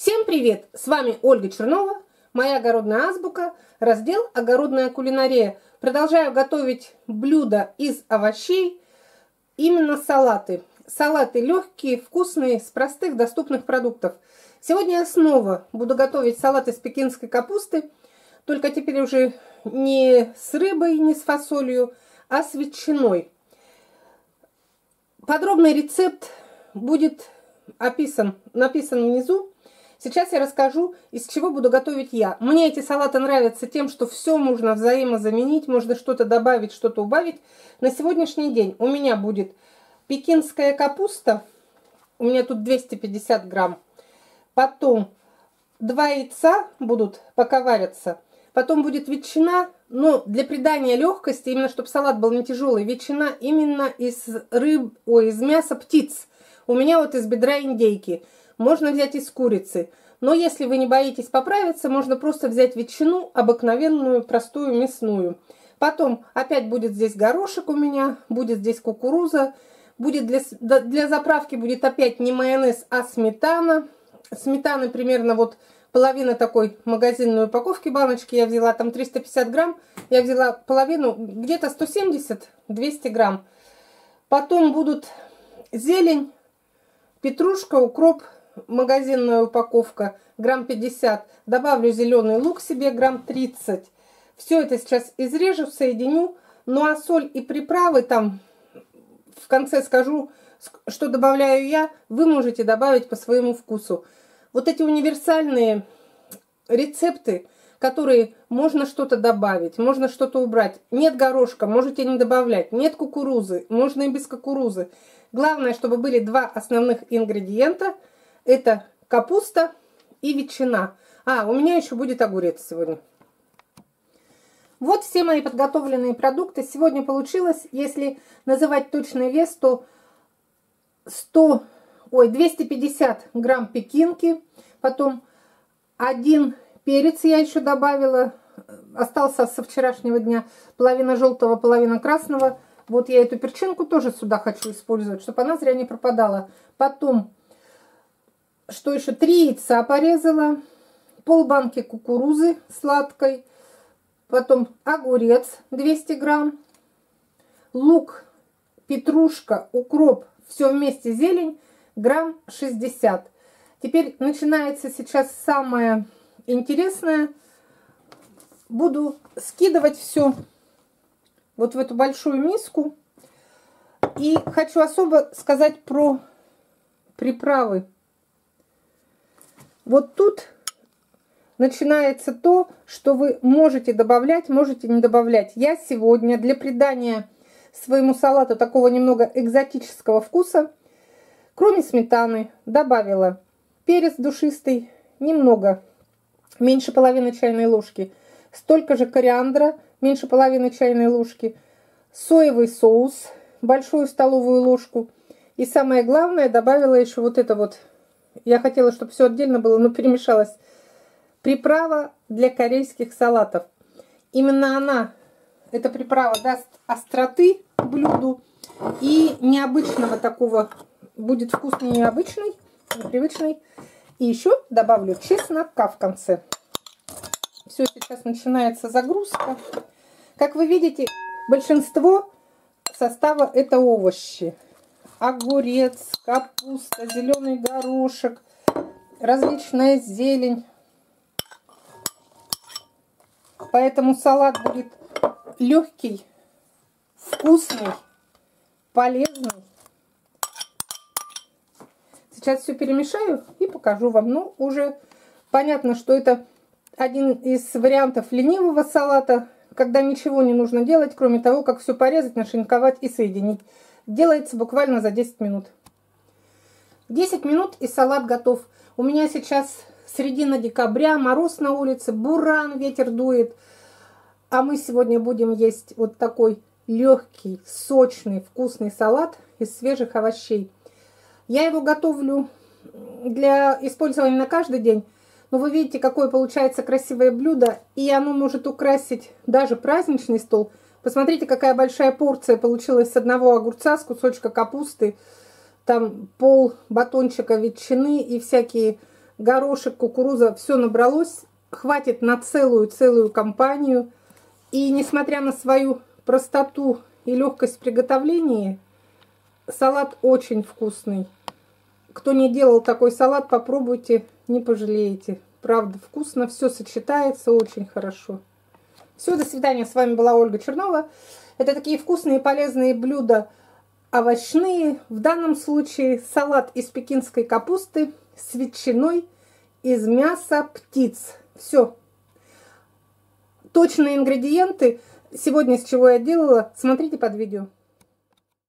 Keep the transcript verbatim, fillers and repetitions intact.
Всем привет! С вами Ольга Чернова, моя огородная азбука, раздел «Огородная кулинария». Продолжаю готовить блюда из овощей, именно салаты. Салаты легкие, вкусные, с простых доступных продуктов. Сегодня я снова буду готовить салат из пекинской капусты, только теперь уже не с рыбой, не с фасолью, а с ветчиной. Подробный рецепт будет описан, написан внизу. Сейчас я расскажу, из чего буду готовить я. Мне эти салаты нравятся тем, что все можно взаимозаменить, можно что-то добавить, что-то убавить. На сегодняшний день у меня будет пекинская капуста, у меня тут двести пятьдесят грамм. Потом два яйца будут пока варятся. Потом будет ветчина, но для придания легкости, именно чтобы салат был не тяжелый, ветчина именно из рыб, ой, из мяса птиц. У меня вот из бедра индейки. Можно взять из курицы. Но если вы не боитесь поправиться, можно просто взять ветчину обыкновенную, простую, мясную. Потом опять будет здесь горошек у меня, будет здесь кукуруза. Будет для, для заправки будет опять не майонез, а сметана. Сметаны примерно вот половина такой магазинной упаковки баночки. Я взяла там триста пятьдесят грамм. Я взяла половину, где-то сто семьдесят — двести грамм. Потом будут зелень, петрушка, укроп. Магазинная упаковка грамм пятьдесят. Добавлю зеленый лук себе грамм тридцать. Все это сейчас изрежу, соединю. Ну а соль и приправы там в конце скажу, что добавляю я. Вы можете добавить по своему вкусу. Вот эти универсальные рецепты, которые можно что-то добавить, можно что-то убрать. Нет горошка, можете не добавлять. Нет кукурузы, можно и без кукурузы. Главное, чтобы были два основных ингредиента. Это капуста и ветчина. А, у меня еще будет огурец сегодня. Вот все мои подготовленные продукты. Сегодня получилось, если называть точный вес, то сто, ой, двести пятьдесят грамм пекинки. Потом один перец я еще добавила. Остался со вчерашнего дня половина желтого, половина красного. Вот я эту перчинку тоже сюда хочу использовать, чтобы она зря не пропадала. Потом... Что еще? Три яйца порезала, полбанки кукурузы сладкой, потом огурец двести грамм, лук, петрушка, укроп, все вместе зелень, грамм шестьдесят. Теперь начинается сейчас самое интересное. Буду скидывать все вот в эту большую миску. И хочу особо сказать про приправы. Вот тут начинается то, что вы можете добавлять, можете не добавлять. Я сегодня для придания своему салату такого немного экзотического вкуса, кроме сметаны, добавила перец душистый, немного, меньше половины чайной ложки, столько же кориандра, меньше половины чайной ложки, соевый соус, большую столовую ложку. И самое главное, добавила еще вот это вот. Я хотела, чтобы все отдельно было, но перемешалось. Приправа для корейских салатов. Именно она, эта приправа, даст остроты блюду и необычного такого, будет вкус необычный, непривычный. И еще добавлю чеснока в конце. Все, сейчас начинается загрузка. Как вы видите, большинство состава это овощи. Огурец, капуста, зеленый горошек, различная зелень. Поэтому салат будет легкий, вкусный, полезный. Сейчас все перемешаю и покажу вам. Ну, уже понятно, что это один из вариантов ленивого салата, когда ничего не нужно делать, кроме того, как все порезать, нашинковать и соединить. Делается буквально за десять минут. десять минут и салат готов. У меня сейчас середина декабря, мороз на улице, буран, ветер дует. А мы сегодня будем есть вот такой легкий, сочный, вкусный салат из свежих овощей. Я его готовлю для использования на каждый день. Но вы видите, какое получается красивое блюдо. И оно может украсить даже праздничный стол. Посмотрите, какая большая порция получилась с одного огурца, с кусочка капусты. Там пол батончика ветчины и всякие горошек, кукуруза, все набралось. Хватит на целую-целую компанию. И несмотря на свою простоту и легкость приготовления, салат очень вкусный. Кто не делал такой салат, попробуйте, не пожалеете. Правда, вкусно, все сочетается очень хорошо. Все, до свидания. С вами была Ольга Чернова. Это такие вкусные и полезные блюда овощные. В данном случае салат из пекинской капусты с ветчиной из мяса птиц. Все. Точные ингредиенты, сегодня с чего я делала, смотрите под видео.